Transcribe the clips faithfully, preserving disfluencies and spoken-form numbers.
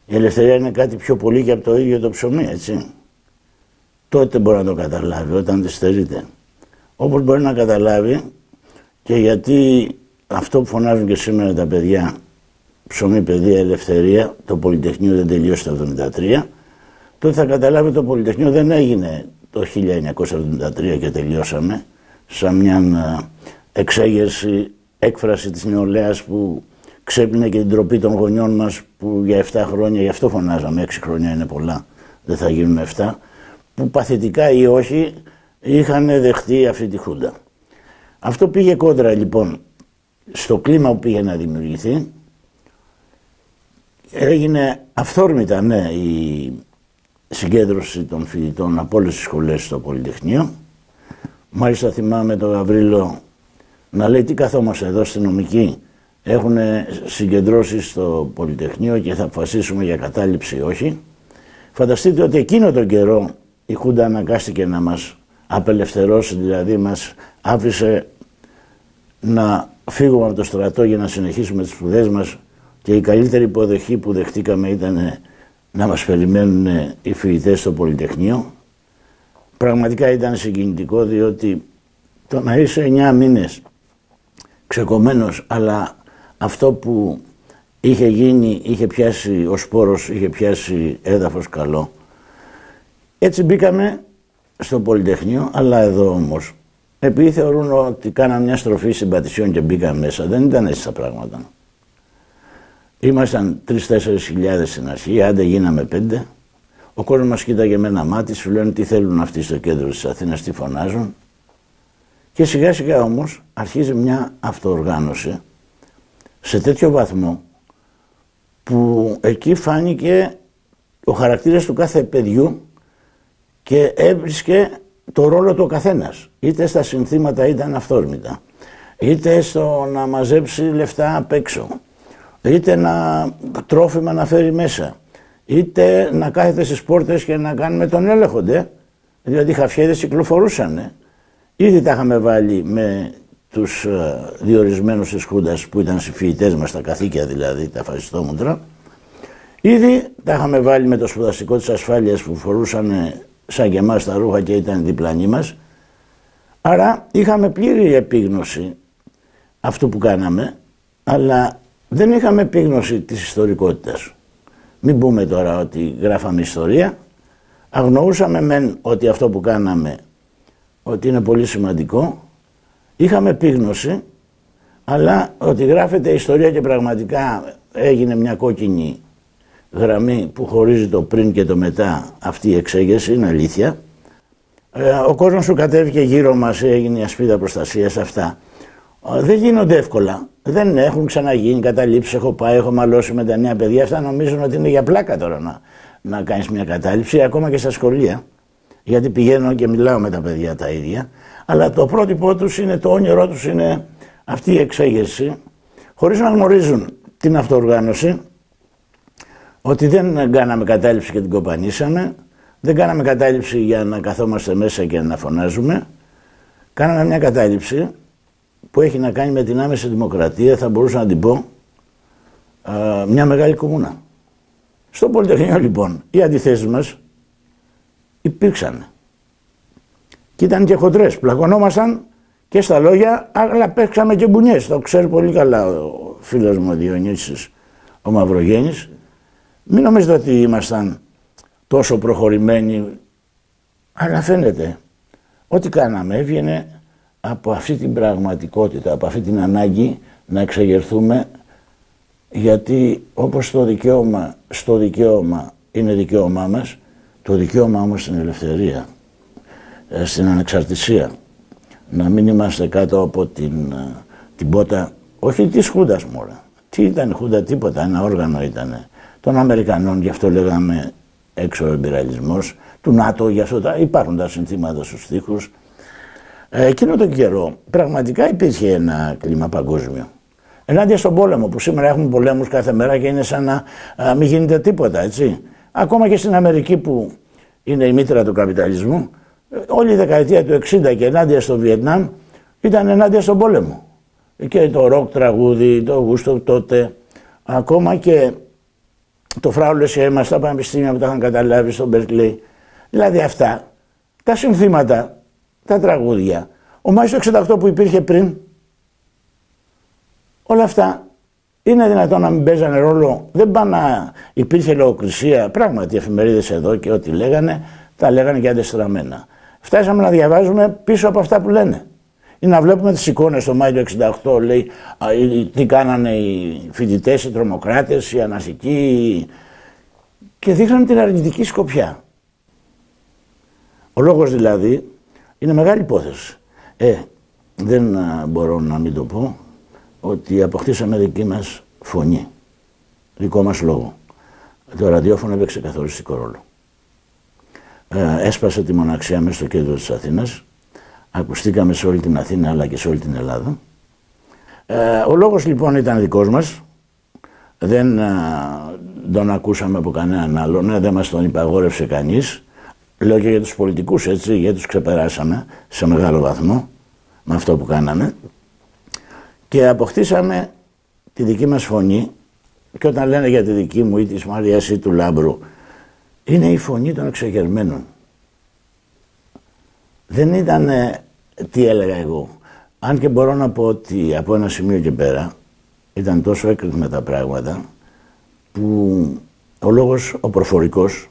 Η ελευθερία είναι κάτι πιο πολύ και από το ίδιο το ψωμί, έτσι. Τότε μπορεί να το καταλάβει, όταν τη στερείται. Όπως μπορεί να καταλάβει και γιατί αυτό που φωνάζουν και σήμερα τα παιδιά, ψωμί, παιδεία, ελευθερία, το Πολυτεχνείο δεν τελειώσει το εβδομήντα τρία, τότε θα καταλάβει το Πολυτεχνείο δεν έγινε το χίλια εννιακόσια εβδομήντα τρία και τελειώσαμε, σαν μια εξέγερση, έκφραση της νεολαίας που ξέπλυνε και την τροπή των γονιών μας που για επτά χρόνια, γι' αυτό φωνάζαμε, έξι χρόνια είναι πολλά, δεν θα γίνουν επτά, που παθητικά ή όχι είχαν δεχτεί αυτή τη χούντα. Αυτό πήγε κόντρα λοιπόν στο κλίμα που πήγε να δημιουργηθεί. Έγινε αυθόρμητα, ναι, η συγκέντρωση των φοιτητών από όλες τις σχολές στο Πολυτεχνείο. Μάλιστα θυμάμαι τον Γαβρίλο να λέει τι καθόμαστε εδώ στη νομική, έχουν συγκεντρώσει στο Πολυτεχνείο και θα αποφασίσουμε για κατάληψη ή όχι. Φανταστείτε ότι εκείνο τον καιρό η Χούντα αναγκάστηκε να μας απελευθερώσει, δηλαδή μας άφησε να φύγουμε από το στρατό για να συνεχίσουμε τις σπουδές μας και η καλύτερη υποδοχή που δεχτήκαμε ήταν να μας περιμένουν οι φοιτητές στο Πολυτεχνείο. Πραγματικά ήταν συγκινητικό, διότι το να είσαι εννιά μήνες ξεκομμένος, αλλά αυτό που είχε γίνει, είχε πιάσει ο σπόρος, είχε πιάσει έδαφος καλό. Έτσι μπήκαμε στο Πολυτεχνείο, αλλά εδώ όμως, επειδή θεωρούν ότι κάναμε μια στροφή συμπατησιών και μπήκαμε μέσα, δεν ήταν έτσι τα πράγματα. Ήμασταν τρεις-τέσσερις χιλιάδες στην αρχή, άντε γίναμε πέντε. Ο κόσμος μας κοίταγε με ένα μάτι, σου λένε τι θέλουν αυτοί στο κέντρο της Αθήνας, τι φωνάζουν. Και σιγά σιγά όμως αρχίζει μια αυτοοργάνωση σε τέτοιο βαθμό που εκεί φάνηκε ο χαρακτήρας του κάθε παιδιού και έβρισκε το ρόλο του ο καθένας. Είτε στα συνθήματα ήταν αυθόρμητα, είτε στο να μαζέψει λεφτά απ' έξω, είτε να τρόφιμα να φέρει μέσα, είτε να κάθεται στις πόρτες και να κάνουμε τον έλεγχοντε, διότι οι χαφιέδες κυκλοφορούσαν. Ήδη τα είχαμε βάλει με τους διορισμένους της Χούντας που ήταν συμφοιτητές μας, τα καθήκια δηλαδή, τα φασιστόμουτρα. Ήδη τα είχαμε βάλει με το σπουδαστικό της ασφάλειας που φορούσαν σαν και εμάς τα ρούχα και ήταν διπλανοί μας. Άρα είχαμε πλήρη επίγνωση αυτού που κάναμε, αλλά δεν είχαμε επίγνωση της ιστορικότητας. Μην πούμε τώρα ότι γράφαμε ιστορία, αγνοούσαμε μεν ότι αυτό που κάναμε ότι είναι πολύ σημαντικό, είχαμε επίγνωση, αλλά ότι γράφεται ιστορία και πραγματικά έγινε μια κόκκινη γραμμή που χωρίζει το πριν και το μετά αυτή η εξέγερση, είναι αλήθεια. Ε, ο κόσμος σου κατέβηκε γύρω μας, έγινε η ασπίδα προστασίας, αυτά. Ε, δεν γίνονται εύκολα. Δεν έχουν ξαναγίνει καταλήψεις. Έχω πάει, έχω μαλώσει με τα νέα παιδιά. Αυτά νομίζουν ότι είναι για πλάκα τώρα να, να κάνεις μια κατάληψη, ακόμα και στα σχολεία. Γιατί πηγαίνω και μιλάω με τα παιδιά τα ίδια. Αλλά το πρότυπό τους είναι, το όνειρό τους είναι αυτή η εξέγερση, χωρίς να γνωρίζουν την αυτοοργάνωση, ότι δεν κάναμε κατάληψη και την κοπανίσαμε, δεν κάναμε κατάληψη για να καθόμαστε μέσα και να φωνάζουμε. Κάναμε μια κατάληψη που έχει να κάνει με την άμεση δημοκρατία, θα μπορούσα να την πω, α, μια μεγάλη κομμούνα. Στο Πολυτεχνείο λοιπόν οι αντιθέσεις μας υπήρξαν. Και ήταν και χοντρές, πλακωνόμασταν και στα λόγια, αλλά παίξαμε και μπουνιές. Το ξέρει πολύ καλά ο φίλος μου ο Διονύσης, ο Μαυρογέννης. Μην νομίζετε ότι ήμασταν τόσο προχωρημένοι, αλλά φαίνεται ό,τι κάναμε έβγαινε από αυτή την πραγματικότητα, από αυτή την ανάγκη να εξεγερθούμε, γιατί όπως το δικαίωμα στο δικαίωμα είναι δικαίωμά μας, το δικαίωμα όμως στην ελευθερία, στην ανεξαρτησία, να μην είμαστε κάτω από την, την πότα, όχι της Χούντας μόρα. Τι ήταν η Χούντα, τίποτα, ένα όργανο ήταν των Αμερικανών, γι' αυτό λέγαμε έξω ο εμπειραλισμός, του ΝΑΤΟ, γι' αυτό τα, υπάρχουν τα συνθήματα στους στίχους. Ε, εκείνο τον καιρό πραγματικά υπήρχε ένα κλίμα παγκόσμιο. Ενάντια στον πόλεμο, που σήμερα έχουμε πολέμους κάθε μέρα και είναι σαν να α, μην γίνεται τίποτα, έτσι. Ακόμα και στην Αμερική που είναι η μήτρα του καπιταλισμού, όλη η δεκαετία του εξήντα και ενάντια στο Βιετνάμ ήταν ενάντια στον πόλεμο. Και το ροκ τραγούδι, το γούστο τότε, ακόμα και το φράουλο αίμα στα πανεπιστήμια που τα είχαν καταλάβει στον Μπερκλέι. Δηλαδή αυτά, τα συνθήματα, τα τραγούδια, ο Μάης του εξήντα οκτώ που υπήρχε πριν, όλα αυτά είναι δυνατόν να μην παίζανε ρόλο? Δεν πάνε να υπήρχε λογοκρισία, πράγματι οι εφημερίδες εδώ και ό,τι λέγανε, τα λέγανε και αντεστραμμένα. Φτάσαμε να διαβάζουμε πίσω από αυτά που λένε. Ή να βλέπουμε τις εικόνες το Μάιο του εξήντα οκτώ, λέει τι κάνανε οι φοιτητές, οι τρομοκράτες, οι αναρχικοί, και δείχναν την αρνητική σκοπιά. Ο λόγος δηλαδή είναι μεγάλη υπόθεση. Ε, δεν α, μπορώ να μην το πω ότι αποκτήσαμε δική μας φωνή, δικό μας λόγο. Το ραδιόφωνο έπαιξε καθοριστικό ρόλο. Ε, έσπασε τη μοναξιά μέσα στο κέντρο της Αθήνας. Ακουστήκαμε σε όλη την Αθήνα αλλά και σε όλη την Ελλάδα. Ε, ο λόγος λοιπόν ήταν δικός μας. Δεν ε, τον ακούσαμε από κανέναν άλλον, ε, δεν μας τον υπαγόρευσε κανείς. Λέω και για τους πολιτικούς, έτσι, γιατί τους ξεπεράσαμε σε μεγάλο βαθμό με αυτό που κάναμε. Και αποκτήσαμε τη δική μας φωνή, και όταν λένε για τη δική μου ή της Μαρίας ή του Λάμπρου, είναι η φωνή των εξεγερμένων. Δεν ήταν τι έλεγα εγώ. Αν και μπορώ να πω ότι από ένα σημείο και πέρα ήταν τόσο έκρηκμα τα πράγματα που ο λόγος, ο προφορικός,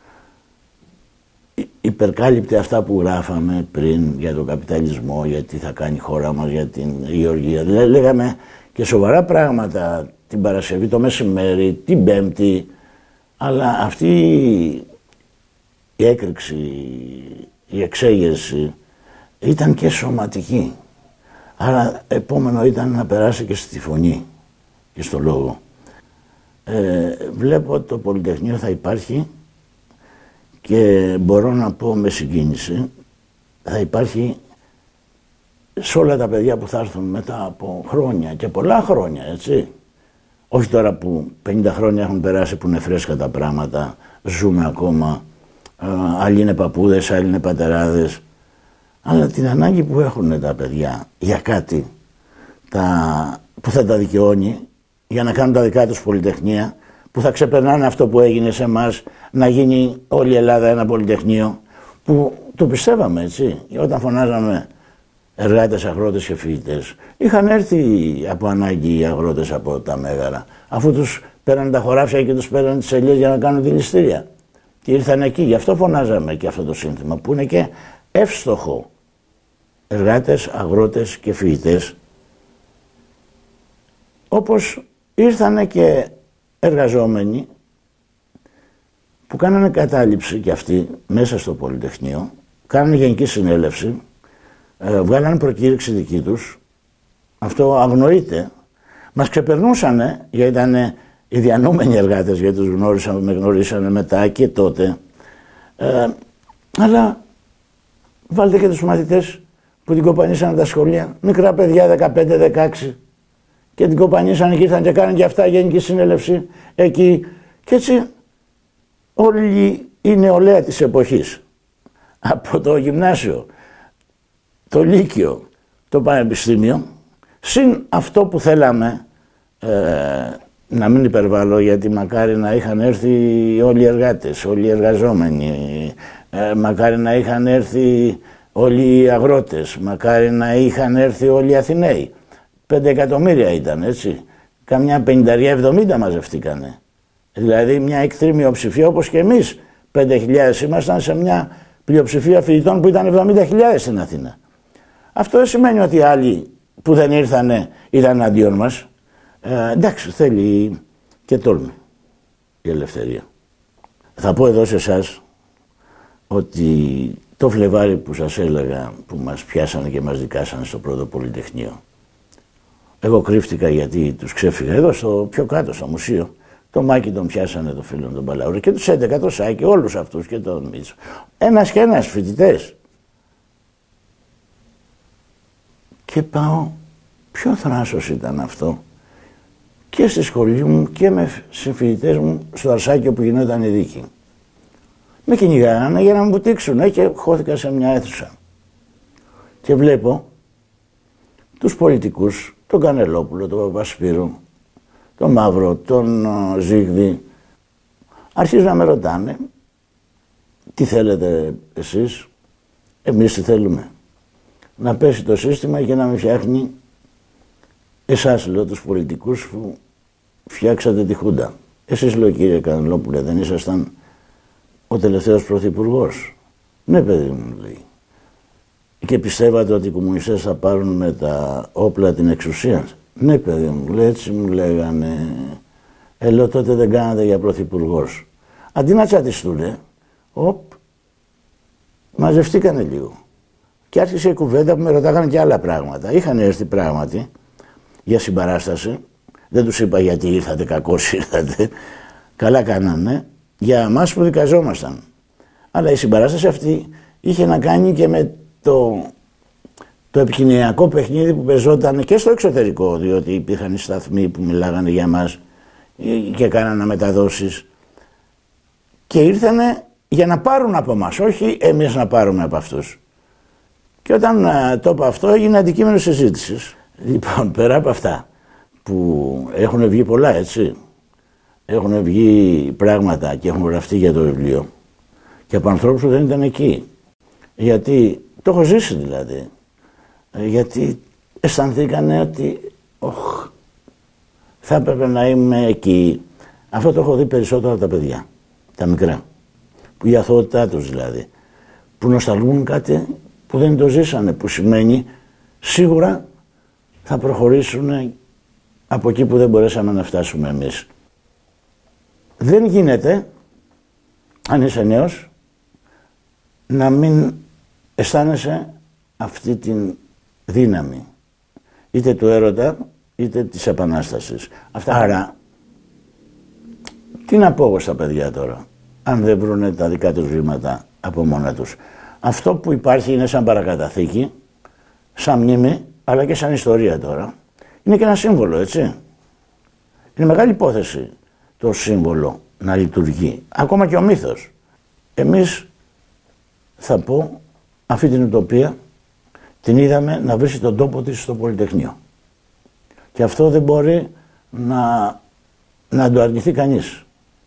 υπερκάλυπτε αυτά που γράφαμε πριν για τον καπιταλισμό, για τι θα κάνει η χώρα μας, για την γεωργία. Δηλαδή λέγαμε και σοβαρά πράγματα την Παρασκευή, το μεσημέρι, την Πέμπτη, αλλά αυτή η έκρηξη, η εξέγερση ήταν και σωματική. Άρα επόμενο ήταν να περάσει και στη φωνή και στο λόγο. Ε, βλέπω ότι το Πολυτεχνείο θα υπάρχει και μπορώ να πω με συγκίνηση, θα υπάρχει σε όλα τα παιδιά που θα έρθουν μετά από χρόνια και πολλά χρόνια, έτσι. Όχι τώρα που πενήντα χρόνια έχουν περάσει που είναι φρέσκα τα πράγματα, ζούμε ακόμα, ε, άλλοι είναι παππούδες, άλλοι είναι πατεράδες, αλλά την ανάγκη που έχουν τα παιδιά για κάτι τα, που θα τα δικαιώνει, για να κάνουν τα δικά τους πολυτεχνία, που θα ξεπερνάνε αυτό που έγινε σε εμάς, να γίνει όλη η Ελλάδα ένα πολυτεχνείο, που το πιστεύαμε, έτσι. Όταν φωνάζαμε εργάτες, αγρότες και φοιτητές, είχαν έρθει από ανάγκη οι αγρότες από τα Μέγαρα, αφού τους πέραν τα χωράφια και τους πέραν τις ελιές για να κάνουν δηληστήρια. Και ήρθαν εκεί, γι' αυτό φωνάζαμε και αυτό το σύνθημα, που είναι και εύστοχο. Εργάτες, αγρότες και φοιτητές, όπως ήρθανε και εργαζόμενοι που κάνανε κατάληψη κι αυτοί μέσα στο Πολυτεχνείο, κάνανε γενική συνέλευση, ε, βγάλανε προκήρυξη δική τους, αυτό αγνοείται, μας ξεπερνούσανε γιατί ήταν οι διανοούμενοι εργάτες, γιατί τους γνώρισαν, με γνωρίσανε μετά και τότε, ε, αλλά βάλτε και τους μαθητές που την κοπανίσανε τα σχολεία, μικρά παιδιά δεκαπέντε δεκαέξι, και την κοπανίσανε και ήρθαν και κάνουν και αυτά γενική συνέλευση εκεί. Και έτσι όλη η νεολαία της εποχής, από το γυμνάσιο, το λύκειο, το πανεπιστήμιο, συν αυτό που θέλαμε, ε, να μην υπερβάλλω, γιατί μακάρι να είχαν έρθει όλοι οι εργάτες, όλοι οι εργαζόμενοι, ε, μακάρι να είχαν έρθει όλοι οι αγρότες, μακάρι να είχαν έρθει όλοι οι Αθηναίοι. Πέντε εκατομμύρια ήταν, έτσι. Καμιά πενηνταριά εβδομήντα μαζευτήκανε. Δηλαδή μια εκτρή μειοψηφία, όπως και εμείς. Πέντε χιλιάδες ήμασταν σε μια πλειοψηφία φοιτητών που ήταν εβδομήντα χιλιάδες στην Αθήνα. Αυτό δεν σημαίνει ότι οι άλλοι που δεν ήρθανε ήταν αντίον μας. Ε, εντάξει, θέλει και τόλμη η ελευθερία. Θα πω εδώ σε εσάς ότι το Φλεβάρι που σας έλεγα, που μας πιάσανε και μας δικάσανε στο πρώτο Πολυτεχνείο, εγώ κρύφτηκα γιατί τους ξέφυγα εδώ στο πιο κάτω, στο μουσείο. Το Μάκη τον πιάσανε, το φίλο τον Παλαούρη, και τους έντεκα, το Σάκη, όλους αυτούς και τον Μίτσο. Ένας και ένας φοιτητές. Και πάω, ποιο θράσος ήταν αυτό, και στη σχολή μου και με συμφοιτητές μου στο Αρσάκιο που γινόταν η δίκη. Με κυνηγάγανε για να μου βουτήξουν και χώθηκα σε μια αίθουσα. Και βλέπω τους πολιτικούς, τον Κανελόπουλο, τον Παπασπύρου, τον Μαύρο, τον uh, Ζήγδη, Αρχίζουν να με ρωτάνε, τι θέλετε εσείς, εμείς τι θέλουμε. Να πέσει το σύστημα και να με φτιάχνει εσάς, λέω, τους πολιτικούς που φτιάξατε τη Χούντα. Εσείς, λέω, κύριε Κανελόπουλε, δεν ήσασταν ο τελευταίος πρωθυπουργός. Ναι, παιδί μου, λέει. Και πιστεύατε ότι οι κομμουνιστές θα πάρουν με τα όπλα την εξουσία. Ναι, παιδί μου, λέει, έτσι μου λέγανε. Ε, λέω, τότε δεν κάνατε για πρωθυπουργός. Αντί να τσατιστούνε, οπ, μαζευτήκανε λίγο. Και άρχισε η κουβέντα που με ρωτάγανε και άλλα πράγματα. Είχαν έρθει πράγματι για συμπαράσταση. Δεν τους είπα γιατί ήρθατε, κακώς ήρθατε. Καλά κάνανε. Για εμάς που δικαζόμασταν. Αλλά η συμπαράσταση αυτή είχε να κάνει και με το, το επικοινωνιακό παιχνίδι που παίζονταν και στο εξωτερικό, διότι υπήρχαν οι σταθμοί που μιλάγανε για μας και κάνανε μεταδόσεις. Και ήρθανε για να πάρουν από μας, όχι εμείς να πάρουμε από αυτούς. Και όταν uh, το είπα αυτό, έγινε αντικείμενο συζήτησης. Λοιπόν, πέρα από αυτά που έχουν βγει πολλά, έτσι. Έχουν βγει πράγματα και έχουν γραφτεί για το βιβλίο. Και από ανθρώπους που δεν ήταν εκεί. Γιατί, το έχω ζήσει δηλαδή. Γιατί αισθανθήκανε ότι, οχ, θα έπρεπε να είμαι εκεί. Αυτό το έχω δει περισσότερο από τα παιδιά, τα μικρά. Που η αθωότητά τους δηλαδή. Που νοσταλγούν κάτι που δεν το ζήσανε, που σημαίνει σίγουρα θα προχωρήσουν από εκεί που δεν μπορέσαμε να φτάσουμε εμείς. Δεν γίνεται, αν είσαι νέος, να μην αισθάνεσαι αυτή την δύναμη. Είτε του έρωτα, είτε της επανάστασης. Αυτά. Άρα, τι να πω εγώ στα παιδιά τώρα, αν δεν βρουνε τα δικά τους βήματα από μόνα τους. Αυτό που υπάρχει είναι σαν παρακαταθήκη, σαν μνήμη, αλλά και σαν ιστορία τώρα. Είναι και ένα σύμβολο, έτσι. Είναι μεγάλη υπόθεση το σύμβολο να λειτουργεί. Ακόμα και ο μύθος. Εμείς, θα πω, αυτή την ουτοπία την είδαμε να βρίσκει τον τόπο της στο Πολυτεχνείο. Και αυτό δεν μπορεί να, να το αρνηθεί κανείς.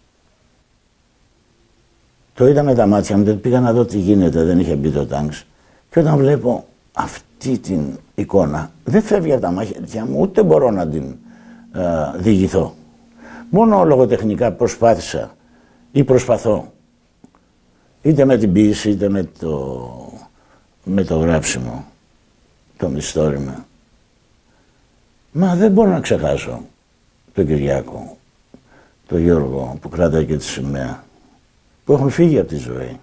Το είδα με τα μάτια μου, πήγα να δω τι γίνεται, δεν είχε μπει το τάγκς. Και όταν βλέπω αυτή την εικόνα, δεν φεύγει από τα μάτια μου, ούτε μπορώ να την ε, διηγηθώ. Μόνο λογοτεχνικά προσπάθησα ή προσπαθώ, είτε με την ποίηση, είτε με το, με το γράψιμο, το μυθιστόρημα. Μα δεν μπορώ να ξεχάσω τον Κυριάκο, τον Γιώργο που κράταγε και τη σημαία, που έχουν φύγει από τη ζωή.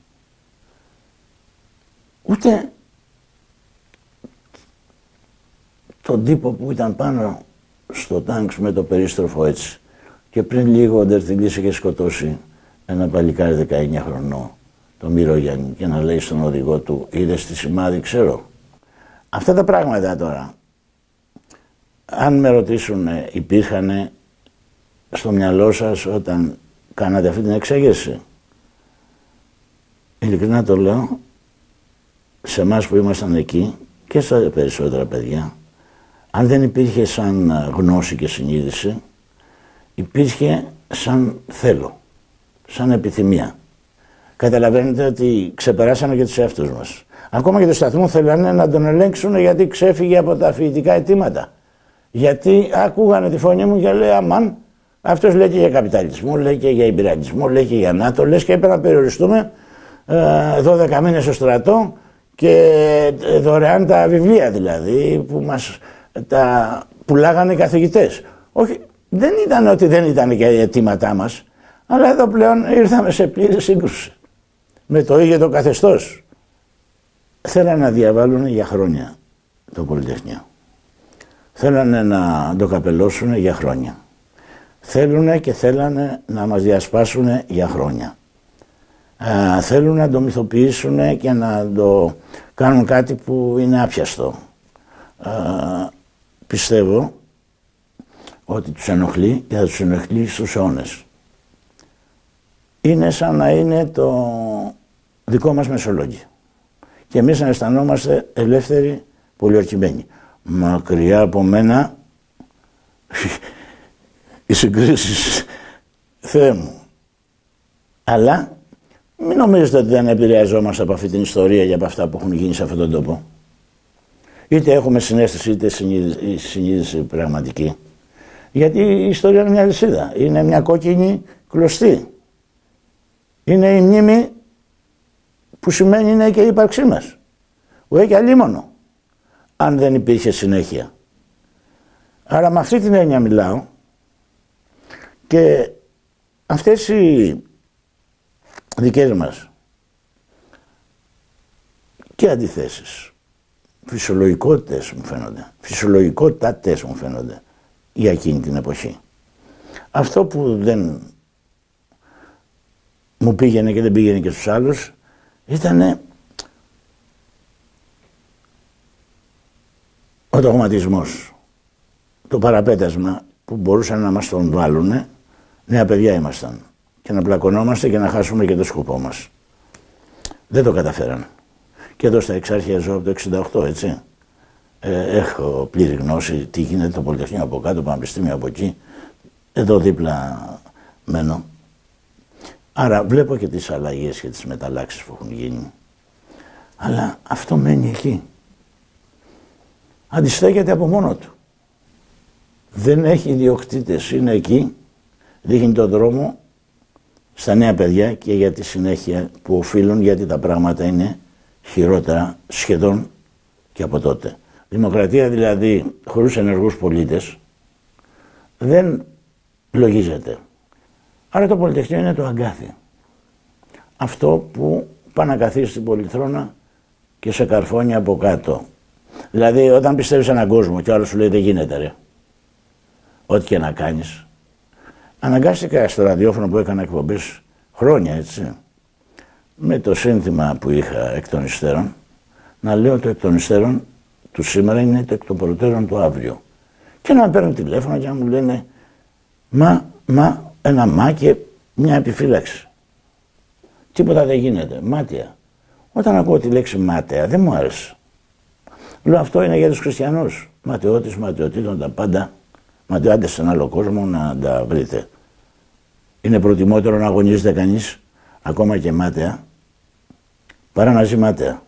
Ούτε τον τύπο που ήταν πάνω στο τάγκς με το περίστροφο έτσι. Και πριν λίγο ο Ντερτιλής είχε σκοτώσει ένα παλικάρι δεκαεννιά χρονών, τον Μυρογιάννη, και να λέει στον οδηγό του, είδες τη σημάδι, ξέρω. Αυτά τα πράγματα τώρα, αν με ρωτήσουν, υπήρχαν στο μυαλό σας όταν κάνατε αυτή την εξέγερση. Ειλικρινά το λέω, σε εμάς που ήμασταν εκεί και στα περισσότερα παιδιά, αν δεν υπήρχε σαν γνώση και συνείδηση, υπήρχε σαν θέλω, σαν επιθυμία. Καταλαβαίνετε ότι ξεπεράσαμε και τους εαυτούς μας. Ακόμα και το σταθμό θέλανε να τον ελέγξουν γιατί ξέφυγε από τα φοιτητικά αιτήματα. Γιατί ακούγανε τη φωνή μου και λέει αμάν, αυτός λέει και για καπιταλισμό, λέει και για υπηρετισμό, λέει και για ΝΑΤΟ, λες και έπρεπε να περιοριστούμε ε, δώδεκα μήνες στο στρατό και δωρεάν τα βιβλία δηλαδή που μας τα πουλάγανε οι καθηγητές. Όχι, δεν ήταν ότι δεν ήταν και οι αιτήματά μας, αλλά εδώ πλέον ήρθαμε σε πλήρη σύγκρουση με το ίδιο το καθεστώς. Θέλανε να διαβάλουν για χρόνια το Πολυτεχνείο. Θέλανε να το καπελώσουν για χρόνια. Θέλουνε και θέλανε να μας διασπάσουν για χρόνια. Α, θέλουν να το μυθοποιήσουν και να το κάνουν κάτι που είναι άπιαστο. Α, πιστεύω ότι τους ενοχλεί και θα τους ενοχλεί στους αιώνες. Είναι σαν να είναι το δικό μας Μεσολόγγι. Και εμείς να αισθανόμαστε ελεύθεροι, πολιορκημένοι. Μακριά από μένα οι συγκρίσεις, Θεέ μου, Αλλά μην νομίζετε ότι δεν επηρεαζόμαστε από αυτή την ιστορία και από αυτά που έχουν γίνει σε αυτόν τον τόπο. Είτε έχουμε συναίσθηση είτε συνείδηση, συνείδηση πραγματική. Γιατί η ιστορία είναι μια λυσίδα. Είναι μια κόκκινη κλωστή. Είναι η μνήμη που σημαίνει είναι και η ύπαρξή μας. Ουέ και αλίμονο. Αν δεν υπήρχε συνέχεια. Άρα με αυτή την έννοια μιλάω και αυτές οι δικές μας και αντιθέσεις, φυσιολογικότητες μου φαίνονται, φυσιολογικότατες μου φαίνονται για εκείνη την εποχή. Αυτό που δεν μου πήγαινε και δεν πήγαινε και στους άλλους ήτανε ο δογματισμός, το παραπέτασμα που μπορούσαν να μας τον βάλουνε. Νέα παιδιά ήμασταν και να πλακωνόμαστε και να χάσουμε και το σκοπό μας. Δεν το καταφέραν. Και εδώ στα Εξάρχεια ζω από το εξήντα οκτώ, έτσι. Ε, έχω πλήρη γνώση τι γίνεται το Πολυτεχνείο από κάτω, το Πανεπιστήμιο από εκεί. Εδώ δίπλα μένω. Άρα βλέπω και τις αλλαγές και τις μεταλλάξεις που έχουν γίνει. Αλλά αυτό μένει εκεί. Αντιστέκεται από μόνο του. Δεν έχει ιδιοκτήτες, είναι εκεί, δείχνει τον δρόμο στα νέα παιδιά και για τη συνέχεια που οφείλουν, γιατί τα πράγματα είναι χειρότερα σχεδόν και από τότε. Δημοκρατία δηλαδή χωρίς ενεργούς πολίτες δεν λογίζεται. Άρα το Πολυτεχνείο είναι το αγκάθι. Αυτό που πάει να καθίσει στην πολυθρόνα και σε καρφώνει από κάτω. Δηλαδή όταν πιστεύεις έναν κόσμο και ο άλλος σου λέει δεν γίνεται ρε. Ό,τι και να κάνεις. Αναγκάστηκα στο ραδιόφωνο που έκανα εκπομπές χρόνια, έτσι, με το σύνθημα που είχα εκ των υστέρων, να λέω το εκ των υστέρων του σήμερα είναι το εκ των προτέρων του αύριο. Και να με παίρνουν τηλέφωνο και να μου λένε μα, μα, ένα μα και μια επιφύλαξη. Τίποτα δεν γίνεται, μάταια. Όταν ακούω τη λέξη μάταια δεν μου άρεσε. Λέω αυτό είναι για τους χριστιανούς. Ματαιώτης, ματαιωτήτων, τα πάντα. Ματαιάτε σε ένα άλλο κόσμο να τα βρείτε. Είναι προτιμότερο να αγωνίζεται κανείς ακόμα και μάταια παρά να ζει μάταια.